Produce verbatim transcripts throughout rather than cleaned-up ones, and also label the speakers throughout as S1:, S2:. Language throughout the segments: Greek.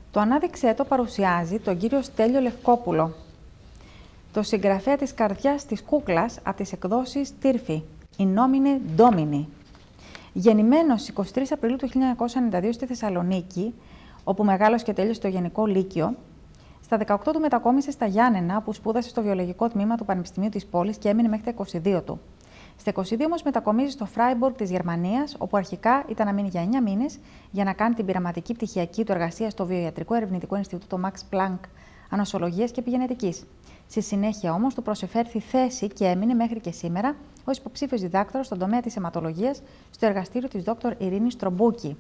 S1: Το «Ανάδειξέ το» παρουσιάζει τον κύριο Στέλιο Λευκόπουλο, το συγγραφέα της καρδιάς της κούκλας από τις εκδόσεις Τύρφη, «In nomine Domini». Γεννημένος εικοστή τρίτη Απριλίου του χίλια εννιακόσια ενενήντα δύο στη Θεσσαλονίκη, όπου μεγάλωσε και τέλειωσε το Γενικό Λύκειο, στα δεκαοκτώ του μετακόμισε στα Γιάννενα, όπου σπούδασε στο βιολογικό τμήμα του Πανεπιστημίου της πόλης και έμεινε μέχρι τα είκοσι δύο του. Στα είκοσι δύο όμως μετακομίζει στο Φράιμπουργκ της Γερμανίας, όπου αρχικά ήταν να μείνει για εννιά μήνες για να κάνει την πειραματική πτυχιακή του εργασία στο Βιοιατρικό Ερευνητικό Ινστιτούτο Max Planck Ανοσολογίας και Επιγενετικής. Στη συνέχεια όμως του προσεφέρθη θέση και έμεινε μέχρι και σήμερα ως υποψήφιος διδάκτορας στον τομέα της αιματολογίας στο εργαστήριο της δόκτωρ Ειρήνης Τρομπούκη.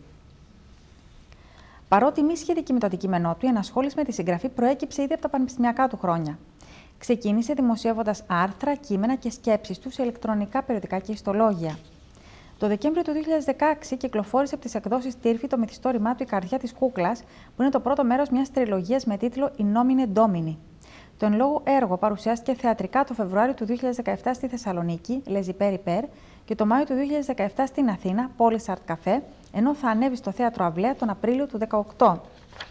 S1: Παρότι μη σχετική με το αντικείμενό του, η ενασχόληση με τη συγγραφή προέκυψε ήδη από τα πανεπιστημιακά του χρόνια. Ξεκίνησε δημοσιεύοντας άρθρα, κείμενα και σκέψεις του σε ηλεκτρονικά περιοδικά και ιστολόγια. Το Δεκέμβριο του δύο χιλιάδες δεκαέξι κυκλοφόρησε από τις εκδόσεις Τύρφη το μυθιστόρημά του «Η καρδιά της κούκλας», που είναι το πρώτο μέρος μιας τριλογίας με τίτλο «In nomine Domini». Το εν λόγω έργο παρουσιάστηκε θεατρικά το Φεβρουάριο του δύο χιλιάδες δεκαεπτά στη Θεσσαλονίκη, Les Hyper Hyper, και το Μάιο του δύο χιλιάδες δεκαεπτά στην Αθήνα, Πόλης Art Café, ενώ θα ανέβει στο Θέατρο Αυλαία τον Απρίλιο του δύο χιλιάδες δεκαοκτώ.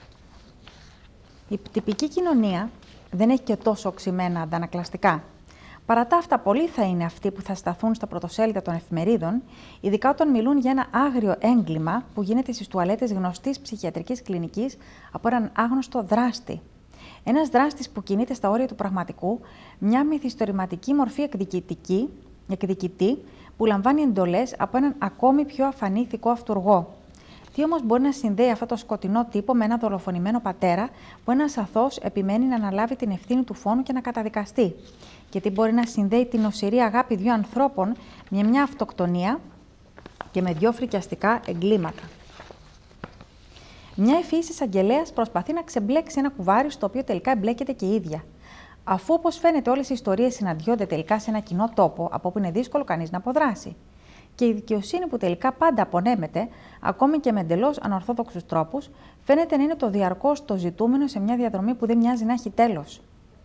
S1: Η τυπική κοινωνία δεν έχει και τόσο οξυμένα αντανακλαστικά. Παρά τα αυτά, πολλοί θα είναι αυτοί που θα σταθούν στα πρωτοσέλιδα των εφημερίδων, ειδικά όταν μιλούν για ένα άγριο έγκλημα που γίνεται στις τουαλέτες γνωστής ψυχιατρικής κλινικής από έναν άγνωστο δράστη. Ένας δράστης που κινείται στα όρια του πραγματικού, μια μυθιστορηματική μορφή εκδικητική, εκδικητή που λαμβάνει εντολές από έναν ακόμη πιο αφανή ηθικό αυτουργό. Τι όμως μπορεί να συνδέει αυτό το σκοτεινό τύπο με ένα δολοφονημένο πατέρα που ένας αθώος επιμένει να αναλάβει την ευθύνη του φόνου και να καταδικαστεί? Και τι μπορεί να συνδέει την οσυρή αγάπη δύο ανθρώπων με μια αυτοκτονία και με δυο φρικιαστικά εγκλήματα? Μια ευφυής εισαγγελέας προσπαθεί να ξεμπλέξει ένα κουβάρι στο οποίο τελικά εμπλέκεται και η ίδια. Αφού, όπως φαίνεται, όλες οι ιστορίες συναντιόνται τελικά σε ένα κοινό τόπο από όπου είναι δύσκολο κανείς να αποδράσει. Και η δικαιοσύνη που τελικά πάντα απονέμεται, ακόμη και με εντελώς ανορθόδοξους τρόπους, φαίνεται να είναι το διαρκώς το ζητούμενο σε μια διαδρομή που δεν μοιάζει να έχει τέλος.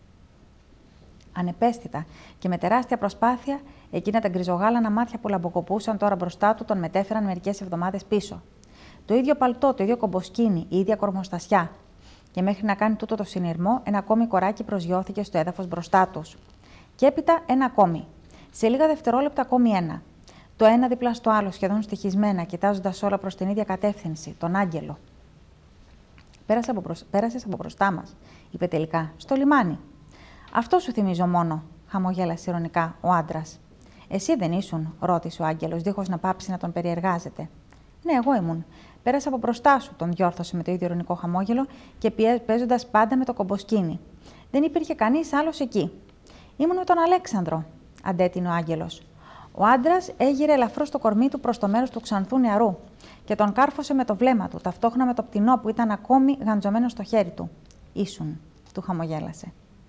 S1: Ανεπαίσθητα και με τεράστια προσπάθεια, εκείνα τα γκριζογάλανα μάτια που λαμποκοπούσαν τώρα μπροστά του τον μετέφεραν μερικές εβδομάδες πίσω. Το ίδιο παλτό, το ίδιο κομποσκίνη, η ίδια κορμοστασιά. Και μέχρι να κάνει τούτο το συνειρμό, ένα ακόμη κοράκι προσγειώθηκε στο έδαφος μπροστά τους. Και έπειτα ένα ακόμη. Σε λίγα δευτερόλεπτα ακόμη ένα. Το ένα δίπλα στο άλλο, σχεδόν στοιχισμένα, κοιτάζοντας όλα προς την ίδια κατεύθυνση, τον άγγελο. Πέρασε από προς... Πέρασες από μπροστά μας, είπε τελικά, στο λιμάνι. Αυτό σου θυμίζω μόνο, χαμογέλασε ειρωνικά ο άντρας. Εσύ δεν ήσουν, ρώτησε ο άγγελος, δίχως να πάψει να τον περιεργάζεται. Ναι, εγώ ήμουν. Πέρασα από μπροστά σου, τον διόρθωσε με το ίδιο ειρωνικό χαμόγελο και παίζοντας πάντα με το κομποσκίνη. Δεν υπήρχε κανείς άλλος εκεί. Ήμουν με τον Αλέξανδρο, αντέτεινε ο άγγελος. Ο άντρας έγειρε ελαφρώς το κορμί του προς το μέρος του ξανθού νεαρού και τον κάρφωσε με το βλέμμα του, ταυτόχρονα με το πτηνό που ήταν ακόμη γαντζωμένο στο χέρι του. Ήσουν, του χαμογέλασε.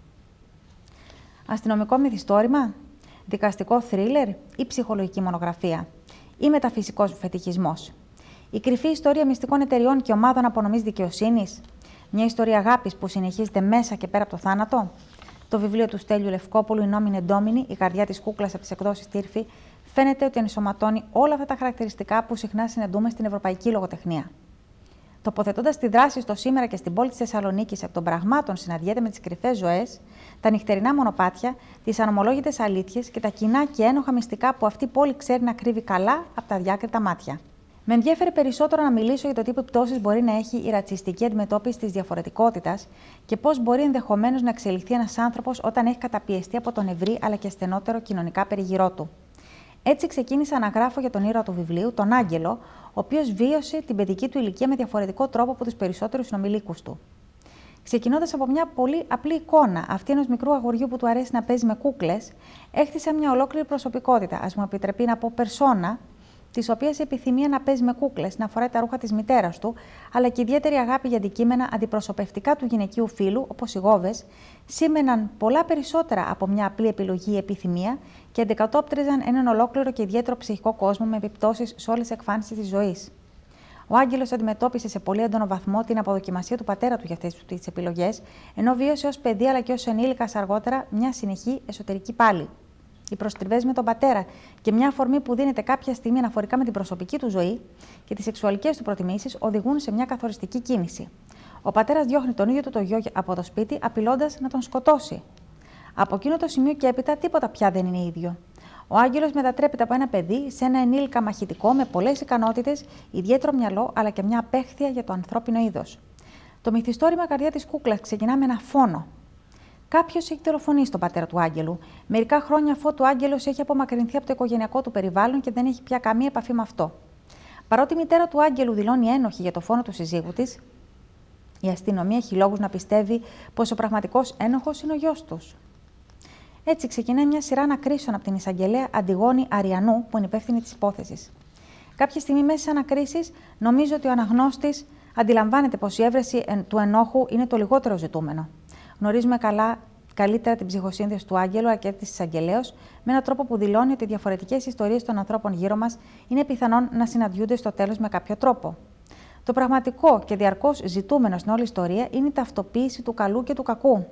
S1: Αστυνομικό μυθιστόρημα, δικαστικό θρίλερ ή ψυχολογική μονογραφία ή μεταφυσικός φετιχισμός? Η κρυφή ιστορία μυστικών εταιριών και ομάδων απονομής δικαιοσύνης? Μια ιστορία αγάπης που συνεχίζεται μέσα και πέρα από το θάνατο? Το βιβλίο του Στέλιου Λευκόπουλου, «In nomine Domini», η καρδιά της κούκλας από τις εκδόσεις Τύρφη, φαίνεται ότι ενσωματώνει όλα αυτά τα χαρακτηριστικά που συχνά συναντούμε στην ευρωπαϊκή λογοτεχνία. Τοποθετώντας τη δράση στο σήμερα και στην πόλη της Θεσσαλονίκης εκ των πραγμάτων, συναντιέται με τις κρυφές ζωές, τα νυχτερινά μονοπάτια, τις ανομολόγητες αλήθειες και τα κοινά και ένοχα μυστικά που αυτή η πόλη ξέρει να κρύβει καλά από τα διάκριτα μάτια. Με ενδιαφέρει περισσότερο να μιλήσω για το τι επιπτώσεις μπορεί να έχει η ρατσιστική αντιμετώπιση της διαφορετικότητας και πώς μπορεί ενδεχομένως να εξελιχθεί ένας άνθρωπος όταν έχει καταπιεστεί από τον ευρύ αλλά και στενότερο κοινωνικά περιγυρό του. Έτσι ξεκίνησα να γράφω για τον ήρωα του βιβλίου, τον Άγγελο, ο οποίος βίωσε την παιδική του ηλικία με διαφορετικό τρόπο από τους περισσότερους συνομιλίκους του. Ξεκινώντας από μια πολύ απλή εικόνα, αυτή ενός μικρού αγοριού που του αρέσει να παίζει με κούκλες, έχτισα μια ολόκληρη προσωπικότητα, ας μου επιτρέπει να πω περσόνα, της οποίας η επιθυμία να παίζει με κούκλες, να φοράει τα ρούχα της μητέρας του, αλλά και ιδιαίτερη αγάπη για αντικείμενα αντιπροσωπευτικά του γυναικείου φύλου, όπως οι γόβες, σήμαιναν πολλά περισσότερα από μια απλή επιλογή ή επιθυμία και αντικατόπτριζαν έναν ολόκληρο και ιδιαίτερο ψυχικό κόσμο με επιπτώσεις σε όλες τις εκφάνσεις της ζωής. Ο Άγγελος αντιμετώπισε σε πολύ έντονο βαθμό την αποδοκιμασία του πατέρα του για αυτές τις επιλογές, ενώ βίωσε ως παιδί αλλά και ως ενήλικας αργότερα μια συνεχή εσωτερική πάλη. Οι προστριβές με τον πατέρα και μια αφορμή που δίνεται κάποια στιγμή αναφορικά με την προσωπική του ζωή και τις σεξουαλικές του προτιμήσεις οδηγούν σε μια καθοριστική κίνηση. Ο πατέρας διώχνει τον ίδιο του το γιο από το σπίτι, απειλώντας να τον σκοτώσει. Από εκείνο το σημείο και έπειτα τίποτα πια δεν είναι ίδιο. Ο Άγγελος μετατρέπεται από ένα παιδί σε ένα ενήλικα μαχητικό με πολλές ικανότητες, ιδιαίτερο μυαλό αλλά και μια απέχθεια για το ανθρώπινο είδος. Το μυθιστόρημα Καρδιά της Κούκλας ξεκινά με ένα φόνο. Κάποιος έχει δολοφονήσει τον πατέρα του Άγγελου, μερικά χρόνια αφού ο Άγγελος έχει απομακρυνθεί από το οικογενειακό του περιβάλλον και δεν έχει πια καμία επαφή με αυτό. Παρότι η μητέρα του Άγγελου δηλώνει ένοχη για το φόνο του συζύγου της, η αστυνομία έχει λόγους να πιστεύει πως ο πραγματικός ένοχος είναι ο γιος τους. Έτσι ξεκινάει μια σειρά ανακρίσεων από την εισαγγελέα Αντιγόνη Αριανού, που είναι υπεύθυνη της υπόθεσης. Κάποια στιγμή μέσα στις ανακρίσεις, νομίζω ότι ο αναγνώστης αντιλαμβάνεται πως η έβρεση του ενόχου είναι το λιγότερο ζητούμενο. Γνωρίζουμε καλά, καλύτερα την ψυχοσύνθεση του Άγγελου αλλά και της εισαγγελέως, με έναν τρόπο που δηλώνει ότι οι διαφορετικές ιστορίες των ανθρώπων γύρω μας είναι πιθανόν να συναντιούνται στο τέλος με κάποιο τρόπο. Το πραγματικό και διαρκώς ζητούμενο στην όλη ιστορία είναι η ταυτοποίηση του καλού και του κακού.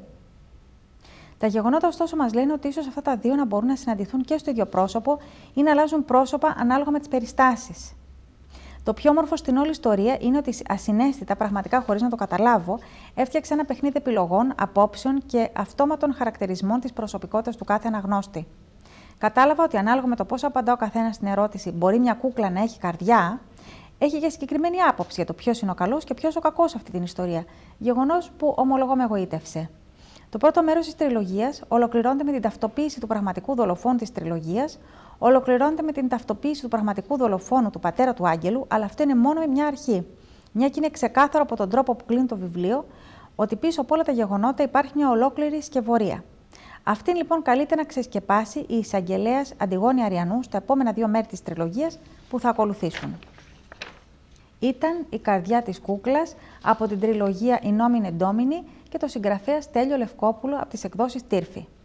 S1: Τα γεγονότα, ωστόσο, μας λένε ότι ίσως αυτά τα δύο να μπορούν να συναντηθούν και στο ίδιο πρόσωπο ή να αλλάζουν πρόσωπα ανάλογα με τις περιστάσεις. Το πιο όμορφο στην όλη ιστορία είναι ότι ασυναίσθητα, πραγματικά χωρίς να το καταλάβω, έφτιαξε ένα παιχνίδι επιλογών, απόψεων και αυτόματων χαρακτηρισμών της προσωπικότητας του κάθε αναγνώστη. Κατάλαβα ότι ανάλογα με το πώς απαντά ο καθένας στην ερώτηση, μπορεί μια κούκλα να έχει καρδιά, έχει και συγκεκριμένη άποψη για το ποιος είναι ο καλός και ποιος ο κακός σε αυτή την ιστορία. Γεγονός που ομολογώ με εγωίτευσε. Το πρώτο μέρος της τριλογίας ολοκληρώνεται με την ταυτοποίηση του πραγματικού δολοφόνου της τριλογίας, ολοκληρώνεται με την ταυτοποίηση του πραγματικού δολοφόνου του πατέρα του Άγγελου, αλλά αυτό είναι μόνο μια αρχή. Μια και είναι ξεκάθαρο από τον τρόπο που κλείνει το βιβλίο ότι πίσω από όλα τα γεγονότα υπάρχει μια ολόκληρη σκευωρία. Αυτήν λοιπόν καλείται να ξεσκεπάσει η εισαγγελέας Αντιγόνη Αριανού στα επόμενα δύο μέρη της τριλογίας που θα ακολουθήσουν. Ήταν η Καρδιά της Κούκλας από την τριλογία In Nomine Domini και το συγγραφέα Στέλιο Λευκόπουλο από τις εκδόσεις Τύρφη.